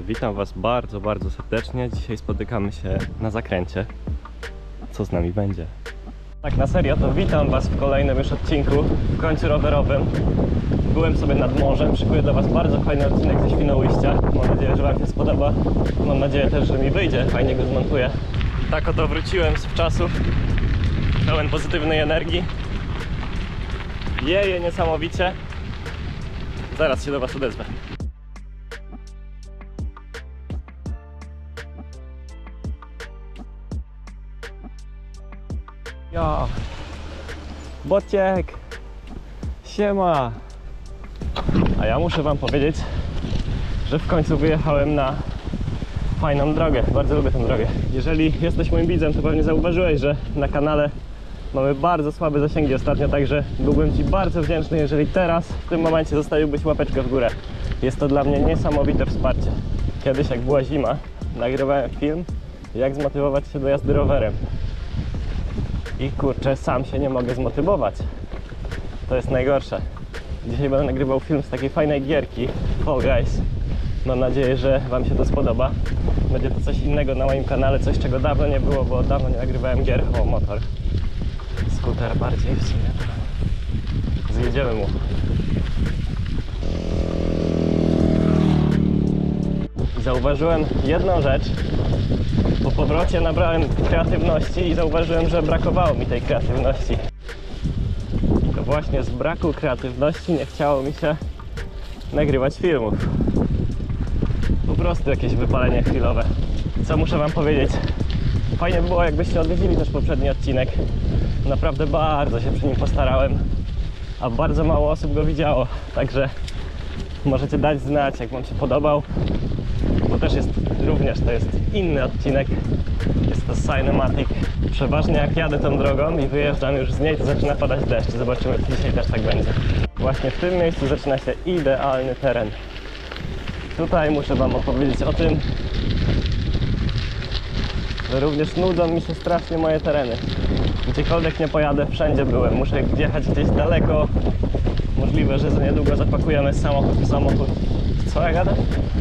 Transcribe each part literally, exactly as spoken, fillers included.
Witam Was bardzo, bardzo serdecznie. Dzisiaj spotykamy się na zakręcie. Co z nami będzie? Tak na serio, to witam Was w kolejnym już odcinku, w końcu rowerowym. Byłem sobie nad morzem, szykuję dla Was bardzo fajny odcinek ze Świnoujścia. Mam nadzieję, że Wam się spodoba. Mam nadzieję też, że mi wyjdzie, fajnie go zmontuję. Tak oto wróciłem z wczasów, pełen pozytywnej energii. Jeje niesamowicie. Zaraz się do Was odezwę. Ja, Bociek, siema. A ja muszę Wam powiedzieć, że w końcu wyjechałem na fajną drogę. Bardzo lubię tę drogę. Jeżeli jesteś moim widzem, to pewnie zauważyłeś, że na kanale mamy bardzo słabe zasięgi ostatnio, także byłbym Ci bardzo wdzięczny, jeżeli teraz, w tym momencie, zostawiłbyś łapeczkę w górę. Jest to dla mnie niesamowite wsparcie. Kiedyś, jak była zima, nagrywałem film, jak zmotywować się do jazdy rowerem. I kurczę, sam się nie mogę zmotywować. To jest najgorsze. Dzisiaj będę nagrywał film z takiej fajnej gierki Fall Guys. Mam nadzieję, że Wam się to spodoba. Będzie to coś innego na moim kanale, coś czego dawno nie było, bo dawno nie nagrywałem gier. O, motor. Skuter bardziej w sumie. Zjedziemy mu. Zauważyłem jedną rzecz. Po powrocie nabrałem kreatywności i zauważyłem, że brakowało mi tej kreatywności. I to właśnie z braku kreatywności nie chciało mi się nagrywać filmów. Po prostu jakieś wypalenie chwilowe. Co muszę Wam powiedzieć? Fajnie by było, jakbyście odwiedzili też poprzedni odcinek. Naprawdę bardzo się przy nim postarałem, a bardzo mało osób go widziało. Także możecie dać znać, jak Wam się podobał. Bo też jest również, to jest inny odcinek. Jest to Cinematic. Przeważnie jak jadę tą drogą i wyjeżdżam już z niej, to zaczyna padać deszcz. Zobaczymy, czy dzisiaj też tak będzie. Właśnie w tym miejscu zaczyna się idealny teren. Tutaj muszę Wam opowiedzieć o tym, że również nudzą mi się strasznie moje tereny. Gdziekolwiek nie pojadę, wszędzie byłem. Muszę jechać gdzieś daleko. Możliwe, że za niedługo zapakujemy samochód w samochód. Co ja gadam?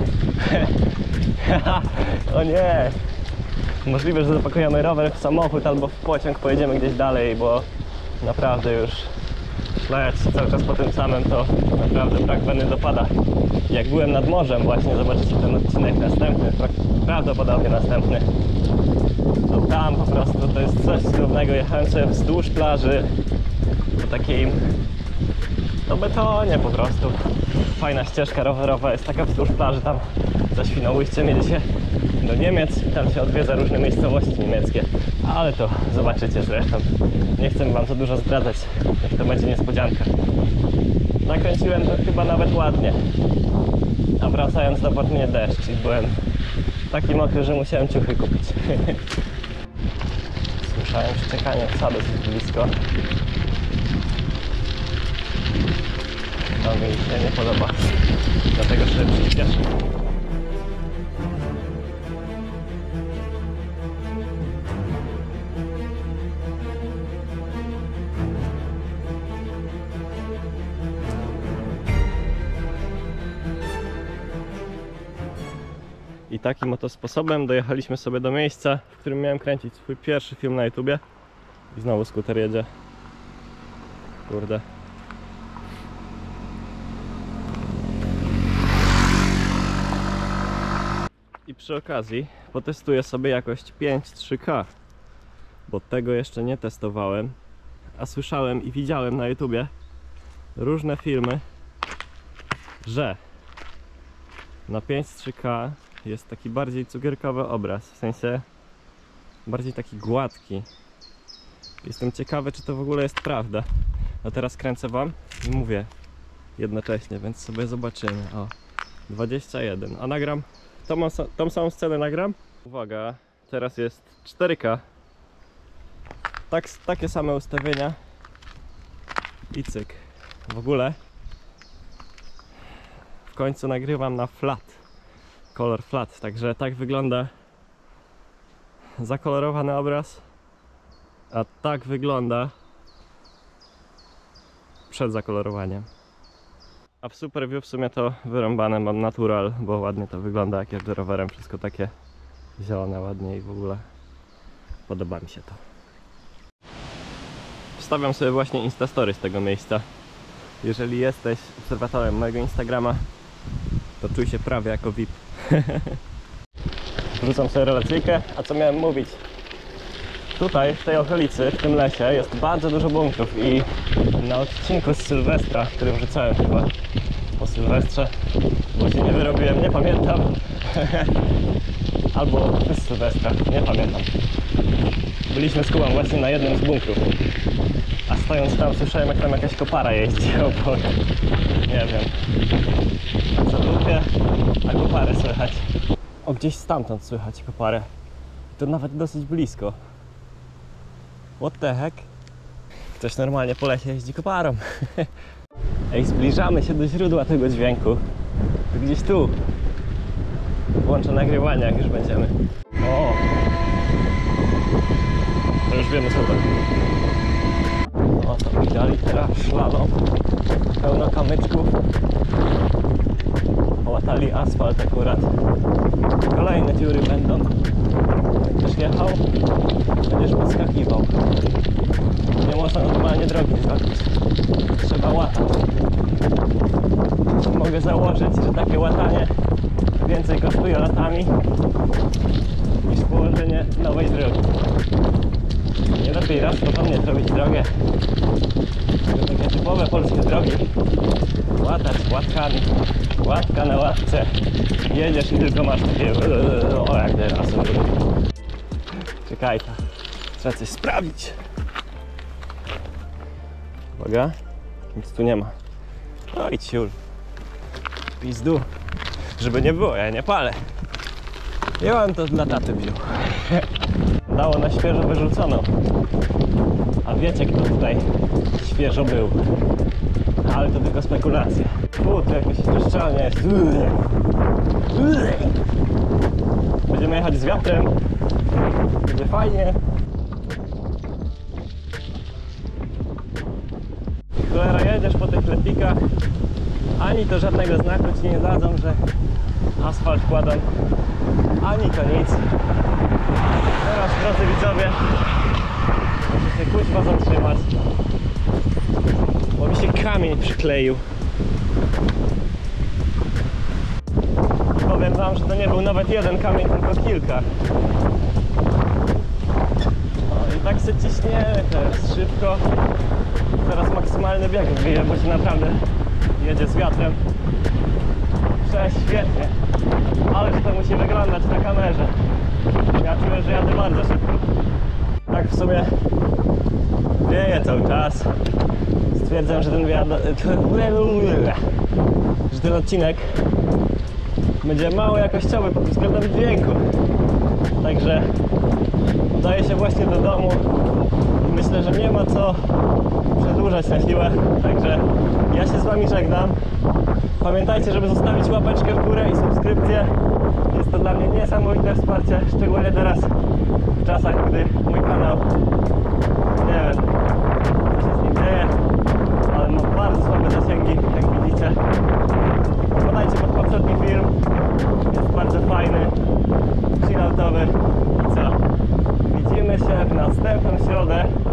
O nie! Możliwe, że zapakujemy rower w samochód albo w pociąg, pojedziemy gdzieś dalej, bo naprawdę już szlajać się cały czas po tym samym, to naprawdę brak weny dopada. Jak byłem nad morzem, właśnie zobaczycie ten odcinek następny, prawdopodobnie następny, to tam po prostu to jest coś cudownego. Jechałem sobie wzdłuż plaży po takiej, no betonie po prostu. Fajna ścieżka rowerowa jest taka wzdłuż plaży, tam za Świnoujściem jedzie się do Niemiec i tam się odwiedza różne miejscowości niemieckie. Ale to zobaczycie zresztą. Nie chcę Wam za dużo zdradzać, niech to będzie niespodzianka. Nakręciłem to chyba nawet ładnie. A wracając dopadł mnie deszcz i byłem taki mokry, że musiałem ciuchy kupić. Słyszałem szczekanie psa dosyć blisko. To mi się nie podoba, dlatego sobie przyspieszę. I takim oto sposobem dojechaliśmy sobie do miejsca, w którym miałem kręcić swój pierwszy film na YouTubie. I znowu skuter jedzie. Kurde. I przy okazji potestuję sobie jakość pięć trzy K, bo tego jeszcze nie testowałem, a słyszałem i widziałem na YouTubie różne filmy, że na pięć trzy K jest taki bardziej cukierkowy obraz, w sensie bardziej taki gładki. Jestem ciekawy, czy to w ogóle jest prawda. A teraz kręcę Wam i mówię jednocześnie, więc sobie zobaczymy. O, dwadzieścia jeden, a nagram tą, tą samą scenę nagram. Uwaga, teraz jest cztery K. Tak, takie same ustawienia i cyk. W ogóle w końcu nagrywam na flat, kolor flat, także tak wygląda zakolorowany obraz, a tak wygląda przed zakolorowaniem. A w Superview w sumie to wyrąbane mam natural, bo ładnie to wygląda, jak jeżdżę rowerem, wszystko takie zielone ładnie i w ogóle podoba mi się to. Wstawiam sobie właśnie instastory z tego miejsca. Jeżeli jesteś obserwatorem mojego Instagrama, to czuj się prawie jako V I P. Wrzucam sobie relacyjkę, a co miałem mówić? Tutaj, w tej okolicy, w tym lesie jest bardzo dużo bunkrów i na odcinku z Sylwestra, który wrzucałem chyba po Sylwestrze, bo się nie wyrobiłem, nie pamiętam. Albo z Sylwestra, nie pamiętam. Byliśmy z Kubą właśnie na jednym z bunkrów, a stojąc tam słyszałem, jak tam jakaś kopara jeździ obok. Nie wiem, co lubię, a koparę słychać. O, gdzieś stamtąd słychać koparę. To nawet dosyć blisko. What the heck? Ktoś normalnie po lesie jeździ koparą. Ej, zbliżamy się do źródła tego dźwięku. To gdzieś tu. Włączę nagrywanie, jak już będziemy. O! To już wiemy, co to. O, to widali teraz szlalom. Pełno kamyczków. Połatali asfalt akurat. Kolejne dziury będą. Będziesz jechał, będziesz podskakiwał. Nie można normalnie drogi zrobić. Trzeba łatać. Mogę założyć, że takie łatanie więcej kosztuje latami niż położenie nowej drogi. Nie lepiej raz porządnie zrobić drogę. Takie typowe polskie drogi. Łatać łatkami. Łatka na łatce. Jedziesz i tylko masz takie... O, jak teraz. Czekaj, trzeba coś sprawdzić. Uwaga, nic tu nie ma. No i ciul. Pizdu. Żeby nie było, ja nie palę. Ja mam to dla taty wziął. Dało na świeżo wyrzuconą. A wiecie, kto tutaj świeżo był. Ale to tylko spekulacje. U, to jakaś czyszczalnia jest. Będziemy jechać z wiatrem. Będzie fajnie. Cholera, jedziesz po tych letnikach. Ani to żadnego znaku ci nie dadzą, że asfalt kładą. Ani to nic. Teraz, drodzy widzowie, muszę się kuźwa zatrzymać, bo mi się kamień przykleił. Powiem wam, że to nie był nawet jeden kamień, tylko kilka. No i tak się ciśniemy teraz szybko. Teraz maksymalny bieg wbiję, bo się naprawdę jedzie z wiatrem. Prześwietnie. Ależ to musi wyglądać na kamerze. Ja czuję, że jadę bardzo szybko. Tak w sumie wieje cały czas. Stwierdzam, że ten wiadomo, że ten odcinek będzie mało jakościowy pod względem dźwięku. Także udaję się właśnie do domu i myślę, że nie ma co przedłużać na siłę. Także ja się z wami żegnam. Pamiętajcie, żeby zostawić łapeczkę w górę i subskrypcję. Jest to dla mnie niesamowite wsparcie, szczególnie teraz w czasach, gdy mój kanał, nie wiem, co się z nim dzieje, ale ma bardzo słabe zasięgi, jak widzicie. Podajcie pod poprzedni film, jest bardzo fajny, chilloutowy i co? Widzimy się w następną środę.